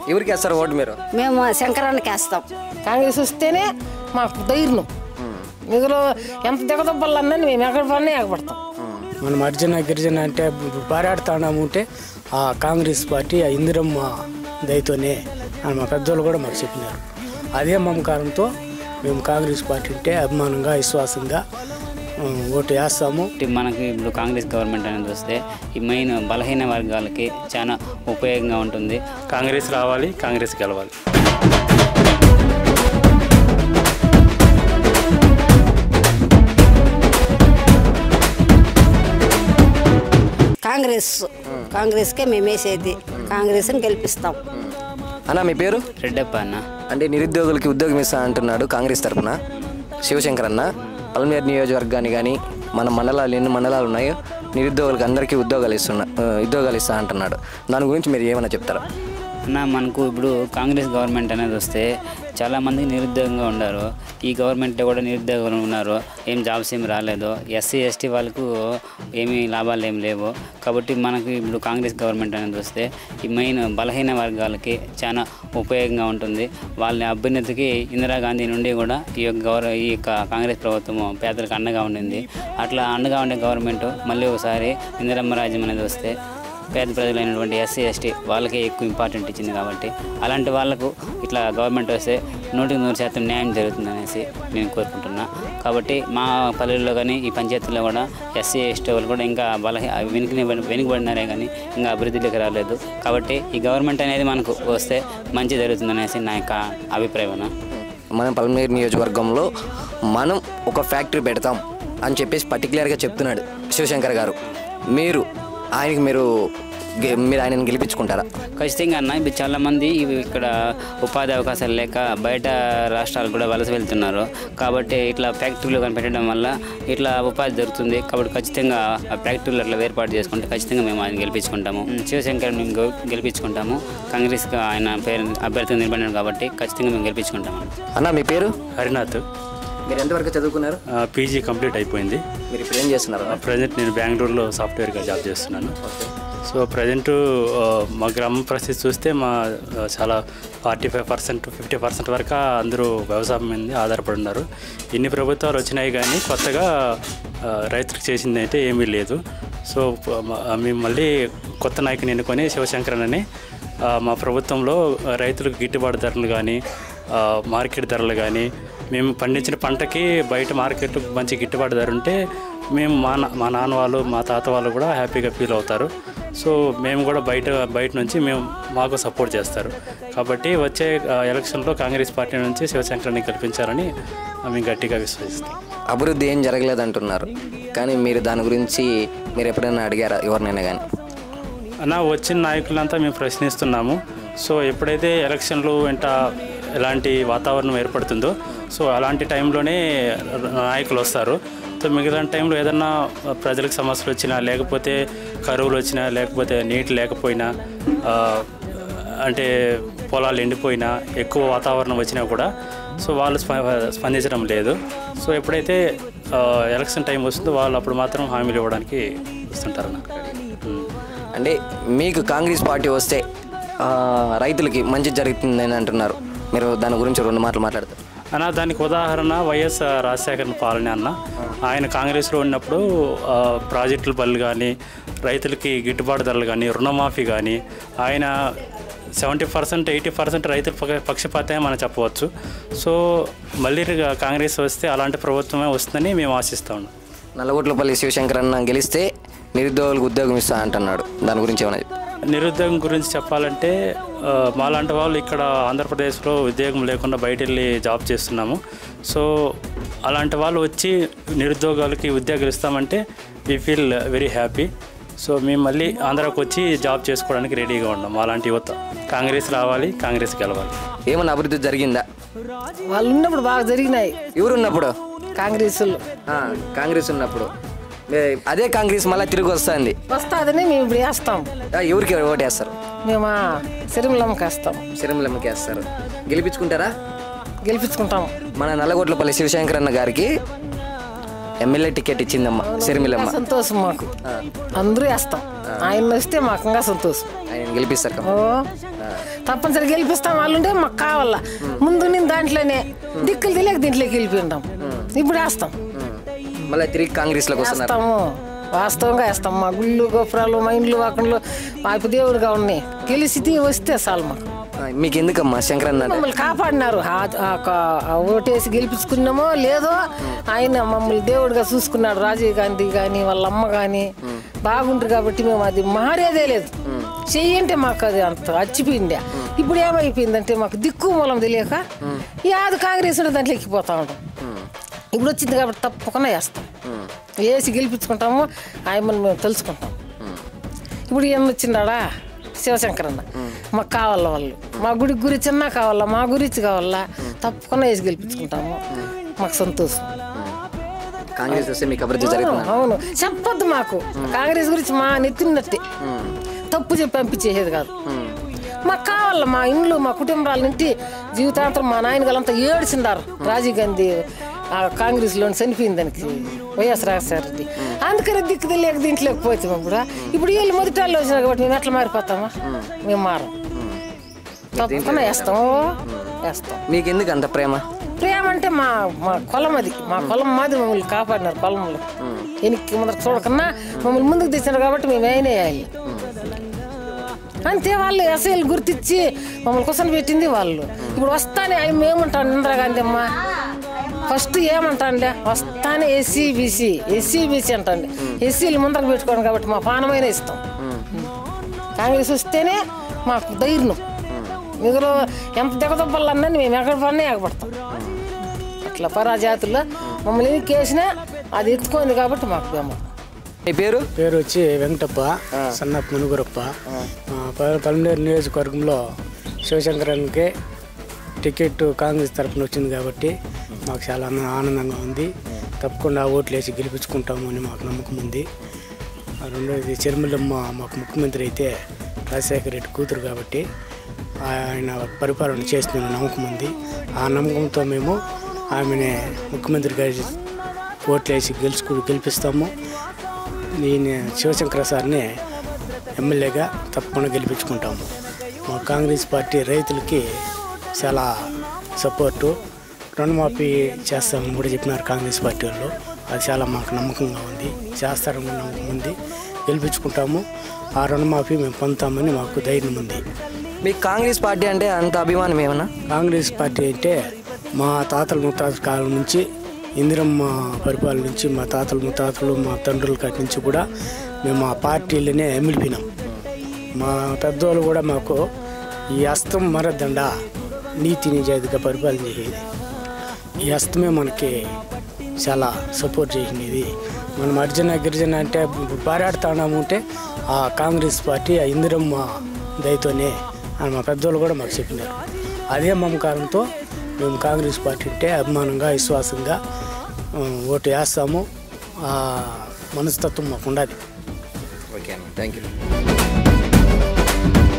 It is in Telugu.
ఎవరికి వేస్తారు ఓటు మీరు? మేము శంకరానికి వేస్తాం. కాంగ్రెస్ వస్తేనే మాకు ధైర్యం. మిగులు ఎంత దిగదొబ్బలన్నా మేము ఎక్కడ పడినా ఎగబడతాం. మనం అర్జున గిరిజన అంటే పోరాడుతున్నాము ఉంటే ఆ కాంగ్రెస్ పార్టీ ఆ ఇందిరమ్మ దయతోనే అని మా పెద్దోళ్ళు కూడా మాకు చెప్పినారు. అదే మమకారంతో మేము కాంగ్రెస్ పార్టీ అంటే అభిమానంగా విశ్వాసంగా ఓటు వేస్తాము. మనకి ఇప్పుడు కాంగ్రెస్ గవర్నమెంట్ అనేది వస్తే ఈ మెయిన్ బలహీన వర్గాలకి చాలా ఉపయోగంగా ఉంటుంది. కాంగ్రెస్ రావాలి, కాంగ్రెస్ గెలవాలి. కాంగ్రెస్కే మేము వేసేది. కాంగ్రెస్ని గెలిపిస్తాం. అన్న మీ పేరు? రెడ్డప్ప అన్న. అంటే నిరుద్యోగులకి ఉద్యోగం ఇస్తా అంటున్నాడు కాంగ్రెస్ తరఫున శివశంకర్ అన్న. పల్మేరు నియోజకవర్గాన్ని కానీ మన మండలాలు ఎన్ని మండలాలు ఉన్నాయో నిరుద్యోగులకి అందరికీ ఉద్యోగాలు ఇస్తా అంటున్నాడు. దాని గురించి మీరు ఏమైనా చెప్తారా? అన్న మనకు ఇప్పుడు కాంగ్రెస్ గవర్నమెంట్ అనేది వస్తే చాలామంది నిరుద్యోగంగా ఉన్నారు. ఈ గవర్నమెంట్లో కూడా నిరుద్యోగులు ఉన్నారు. ఏం జాబ్స్ ఏమి రాలేదు. ఎస్సీ ఎస్టీ వాళ్ళకు ఏమీ లాభాలు ఏమి లేవు. కాబట్టి మనకి ఇప్పుడు కాంగ్రెస్ గవర్నమెంట్ అనేది వస్తే ఈ మెయిన్ బలహీన వర్గాలకి చాలా ఉపయోగంగా ఉంటుంది. వాళ్ళ అభ్యున్నతికి ఇందిరాగాంధీ నుండి కూడా ఈ యొక్క కాంగ్రెస్ ప్రభుత్వం పేదలకు అండగా ఉండింది. అట్లా అండగా ఉండే గవర్నమెంట్ మళ్ళీ ఒకసారి ఇందిరమ్మ రాజ్యం అనేది వస్తే పేద ప్రజలైనటువంటి ఎస్సీ ఎస్టీ వాళ్ళకే ఎక్కువ ఇంపార్టెంట్ ఇచ్చింది. కాబట్టి అలాంటి వాళ్ళకు ఇట్లా గవర్నమెంట్ వస్తే 100% న్యాయం జరుగుతుందనేసి నేను కోరుకుంటున్నా. కాబట్టి మా పల్లెల్లో కానీ ఈ పంచాయతీల్లో కూడా ఎస్సీ ఎస్టీ వాళ్ళు కూడా ఇంకా వెనుకబడినారే కానీ ఇంకా అభివృద్ధిలోకి రాలేదు. కాబట్టి ఈ గవర్నమెంట్ అనేది మనకు వస్తే మంచి జరుగుతుందనేసి నా యొక్క అభిప్రాయం. మనం పల్మేరు నియోజకవర్గంలో మనం ఒక ఫ్యాక్టరీ పెడతాం అని చెప్పేసి పర్టికులర్గా చెప్తున్నాడు శివశంకర్ గారు. మీరు ఆయనను గెలిపించుకుంటారా? ఖచ్చితంగా అన్న. ఇప్పుడు చాలామంది ఇక్కడ ఉపాధి అవకాశాలు లేక బయట రాష్ట్రాలు కూడా వలస వెళ్తున్నారు. కాబట్టి ఇట్లా ఫ్యాక్టరీలు కానీ పెట్టడం వల్ల ఇట్లా ఉపాధి దొరుకుతుంది. కాబట్టి ఖచ్చితంగా ఆ ఫ్యాక్టరీలు అట్లా ఏర్పాటు చేసుకుంటే ఖచ్చితంగా మేము ఆయన గెలిపించుకుంటాము. శివశంకర్ మేము గెలిపించుకుంటాము. కాంగ్రెస్గా ఆయన పేరు అభ్యర్థిగా నిలబడినారు కాబట్టి ఖచ్చితంగా మేము గెలిపించుకుంటాము. అన్న మీ పేరు? హరినాథ్. మీరు ఎంతవరకు చదువుకున్నారు? పీజీ కంప్లీట్ అయిపోయింది. మీరు ఇప్పుడు ఏం చేస్తున్నారు? ప్రజెంట్ నేను బెంగళూరులో సాఫ్ట్వేర్గా జాబ్ చేస్తున్నాను. సో ప్రజెంట్ మా గ్రామ పరిస్థితి చూస్తే చాలా 45% 50% వరకు అందరూ వ్యవసాయం మీద ఆధారపడి ఉన్నారు. ఇన్ని ప్రభుత్వాలు వచ్చినాయి కానీ కొత్తగా రైతులకు చేసింది అయితే ఏమీ లేదు. సో మేము మళ్ళీ కొత్త నాయకుని ఎన్నుకొని శివశంకరన్ అని మా ప్రభుత్వంలో రైతులకు గిట్టుబాటు ధరలు కానీ మార్కెట్ ధరలు కానీ మేము పండించిన పంటకి బయట మార్కెట్ మంచి గిట్టుబాటు ధర ఉంటే మేము మా నాన్న వాళ్ళు మా తాత వాళ్ళు కూడా హ్యాపీగా ఫీల్ అవుతారు. సో మేము కూడా బయట నుంచి మాకు సపోర్ట్ చేస్తారు. కాబట్టి వచ్చే ఎలక్షన్లో కాంగ్రెస్ పార్టీ నుంచి శివశంకర్ని కల్పించాలని మేము గట్టిగా విశ్వసిస్తాం. అభివృద్ధి ఏం జరగలేదంటున్నారు కానీ మీరు దాని గురించి మీరు ఎప్పుడైనా అడిగారా ఎవరినైనా కానీ? అన్న వచ్చిన నాయకులంతా మేము ప్రశ్నిస్తున్నాము. సో ఎప్పుడైతే ఎలక్షన్లు వెంట ఎలాంటి వాతావరణం ఏర్పడుతుందో సో అలాంటి టైంలోనే నాయకులు వస్తారు. సో మిగతా టైంలో ఏదన్నా ప్రజలకు సమస్యలు వచ్చినా లేకపోతే కరువులు వచ్చినా లేకపోతే నీటి లేకపోయినా అంటే పొలాలు ఎండిపోయినా ఎక్కువ వాతావరణం వచ్చినా కూడా సో వాళ్ళు స్పందించడం లేదు. సో ఎప్పుడైతే ఎలక్షన్ టైం వస్తుందో వాళ్ళు అప్పుడు మాత్రం హామీలు ఇవ్వడానికి వస్తుంటారు. అంటే మీకు కాంగ్రెస్ పార్టీ వస్తే రైతులకి మంచి జరుగుతుందని అంటున్నారు. మీరు దాని గురించి 2 మాటలు మాట్లాడతారు అన్న. దానికి ఉదాహరణ వైఎస్ రాజశేఖర్ పాలన అన్న. ఆయన కాంగ్రెస్లో ఉన్నప్పుడు ప్రాజెక్టుల పనులు కానీ రైతులకి గిట్టుబాటు ధరలు కానీ రుణమాఫీ కానీ ఆయన 70% 80% రైతుల పక్షపాతమే మనం చెప్పవచ్చు. సో మళ్ళీ కాంగ్రెస్ వస్తే అలాంటి ప్రభుత్వమే వస్తుందని మేము ఆశిస్తాం. నల్లగొట్లపల్లి శివశంకర్ అన్న గెలిస్తే నిరుద్యోగులకు ఉద్యోగం ఇస్తా అంటున్నాడు. దాని గురించి ఏమన్నా? నిరుద్యోగం గురించి చెప్పాలంటే మాలాంటి వాళ్ళు ఇక్కడ ఆంధ్రప్రదేశ్లో ఉద్యోగం లేకుండా బయట వెళ్ళి జాబ్ చేస్తున్నాము. సో అలాంటి వాళ్ళు వచ్చి నిరుద్యోగాలకి ఉద్యోగాలు ఇస్తామంటే we feel very happy. So మేము మళ్ళీ ఆంధ్రాకి వచ్చి జాబ్ చేసుకోవడానికి రెడీగా ఉన్నాం. అలాంటి యువత కాంగ్రెస్ రావాలి, కాంగ్రెస్ గెలవాలి. ఏమన్నా అభివృద్ధి జరిగిందా? వాళ్ళు ఉన్నప్పుడు బాగా జరిగినాయి. ఎవరున్నప్పుడు? కాంగ్రెస్ ఉన్నప్పుడు. అదే కాంగ్రెస్ మళ్ళీ తిరిగి వస్తుంది. మేము ఇప్పుడు వేస్తాం. ఎవరికి ఓటు వేస్తారు? మేము సిరిమలమ్మకి వేస్తాం. సిరిమలమ్మకి వేస్తారు. గెలిపించుకుంటారా? గెలిపించుకుంటాం. మన నల్లగొట్లపల్లి శివశంకర్ అన్న గారికి ఎమ్మెల్యే టికెట్ ఇచ్చిందమ్మా సిరిమలమ్మ. సంతోషం మాకు. అందరూ వేస్తాం. ఆయన వస్తే మాకు సంతోషం. ఆయన గెలిపిస్తారు. తప్పనిసరి గెలిపిస్తాం వాళ్ళుంటే మాకు కావాలా. ముందు నేను దాంట్లోనే దిక్కులు తెలియక దీంట్లోకి వెళ్ళిపోయినాం. ఇప్పుడు వేస్తాం, మళ్ళీ తిరిగి కాంగ్రెస్లోకి వస్తున్నారు. వేస్తాము, వాస్తవంగా వేస్తాం. మా గుళ్ళు గోపురాలు మా ఇండ్లు వాకండ్లు మాకు దేవుడిగా ఉన్నాయి. గెలిచి వస్తే చాలు మాకు. మీకు ఎందుకమ్మా శంకరన్న మమ్మల్ని కాపాడినారు. ఓటేసి గెలిపించుకున్నామో లేదో ఆయన మమ్మల్ని దేవుడిగా చూసుకున్నాడు. రాజీవ్ గాంధీ కానీ వాళ్ళ అమ్మ కానీ బాగుంటారు కాబట్టి మేము అది మారేదే లేదు. చెయ్యంటే మాకు అది అంత అచ్చిపోయింది. ఇప్పుడు ఏమైపోయిందంటే మాకు దిక్కు మూలం తెలియక యాది కాంగ్రెస్ దాంట్లో ఎక్కిపోతా ఉంటాం. ఇప్పుడు వచ్చింది కాబట్టి తప్పకుండా వేస్తాం, వేసి గెలిపించుకుంటాము. ఆయమ్మని మేము తెలుసుకుంటాం. ఇప్పుడు ఏం వచ్చిందాడా శివశంకరన్న మాకు కావాలా, వాళ్ళు మా గుడి గురించి అన్నా కావాలా, మా గురించి కావాలా, తప్పకుండా వేసి గెలిపించుకుంటాము. మాకు సంతోషం. కాంగ్రెస్ వస్తే మీకు అభివృద్ధి జరుగుతుంది. అవును, చెప్పొద్దు మాకు కాంగ్రెస్ గురించి. మా నెత్తినట్టే తప్పు చెప్పి పంపించేసేది కాదు. మాకు కావాలా మా ఇండ్లు మా కుటుంబాల నుండి జీవితాంతరం. మా నాయన వాళ్ళంతా ఏడ్చిండారు రాజీవ్ గాంధీ కాంగ్రెస్లో చనిపోయింది దానికి, వైఎస్ రాజశేఖర రెడ్డి. అందుకని దిక్కు తెలియక దీంట్లోకి పోతాం. ఇప్పుడు వీళ్ళు మొదటి వాళ్ళు వచ్చినా కాబట్టి మేము ఎట్లా మారిపోతామా? మేము మారం, తప్పకుండా వేస్తాం. మీకు ఎందుకు అంత ప్రేమ? ప్రేమ అంటే మా మా కులం అది. మా కులం మాది మమ్మల్ని కాపాడినారు. కులంలో వెనక్కి ముందర చూడకన్నా మమ్మల్ని ముందుకు తెచ్చినారు కాబట్టి మేము వేయాలి అంతే. వాళ్ళు ఎస్ఐలు గుర్తించి మమ్మల్ని కుసన పెట్టింది వాళ్ళు. ఇప్పుడు వస్తానే అవి మేముంటాను ఇందిరాగాంధీ అమ్మ ఫస్ట్ ఏమంటానులే వస్తానే ఎస్సీ బీసీ అంటాండి. ఎస్సీలు ముందరకు పెట్టుకోండి కాబట్టి మా పానమైన ఇస్తాం. కాంగ్రెస్ వస్తేనే మాకు ధైర్యం. మిగులు ఎంత దిగదొబ్బలన్నా మేము ఎక్కడ పడినా ఎగబడతాం. అట్లా పరాజాతుల్లో మమ్మల్ని ఎన్ని కేసినా అది ఎత్తుకుంది కాబట్టి మాకు బేమ. మీ పేరు? పేరు వచ్చి వెంకటప్ప, సన్నప్ప మునుగురప్ప. పల్మనేరు నియోజకవర్గంలో శివశంకరానికి టికెట్ కాంగ్రెస్ తరఫున వచ్చింది కాబట్టి మాకు చాలా ఆనందంగా ఉంది. తప్పకుండా ఓట్లు వేసి గెలిపించుకుంటాము అని మాకు నమ్మకం ఉంది. రెండోది చెరుమలమ్మ మాకు ముఖ్యమంత్రి అయితే రాజశేఖర రెడ్డి కూతురు కాబట్టి ఆయన పరిపాలన చేసిన నమ్మకం ఉంది. ఆ నమ్మకంతో మేము ఆమెని ముఖ్యమంత్రి గారి ఓట్లు వేసి గెలిపిస్తాము. నేను శివశంకర సార్ని ఎమ్మెల్యేగా తప్పకుండా గెలిపించుకుంటాము. మా కాంగ్రెస్ పార్టీ రైతులకి చాలా సపోర్టు, రుణమాఫీ చేస్తామని కూడా చెప్పినారు కాంగ్రెస్ పార్టీ వాళ్ళు. అది చాలా మాకు నమ్మకంగా ఉంది, చేస్తారని నమ్మకం ఉంది. గెలిపించుకుంటాము. ఆ రుణమాఫీ మేము పొందుతామని మాకు ధైర్యం ఉంది. మీకు కాంగ్రెస్ పార్టీ అంటే అంత అభిమానం ఏమన్నా? కాంగ్రెస్ పార్టీ అంటే మా తాతల ముత్తాతల కాలం నుంచి, ఇందిరమ్మ పరిపాలన నుంచి, మా తాతల ముత్తాతలు మా తండ్రుల కాటి నుంచి కూడా మేము ఆ పార్టీలనే ఎమ్మిలిపోయినాం. మా పెద్దవాళ్ళు కూడా మాకు ఈ హస్తం మరద్దండ నీతి నిజాయితీగా పరిపాలన చేసేది. ఈ హస్తమే మనకి చాలా సపోర్ట్ చేసినది. మనం గిరిజన అంటే పోరాడుతున్నాము అంటే ఆ కాంగ్రెస్ పార్టీ ఆ ఇందిరమ్మ దయతోనే అని మా పెద్దవాళ్ళు కూడా మాకు చెప్పినారు. అదే మమకారంతో మేము కాంగ్రెస్ పార్టీ అంటే అభిమానంగా విశ్వాసంగా ఓటు వేస్తాము. ఆ మనస్తత్వం మాకు ఉండాలి. ఓకే అన్న, థ్యాంక్ యూ.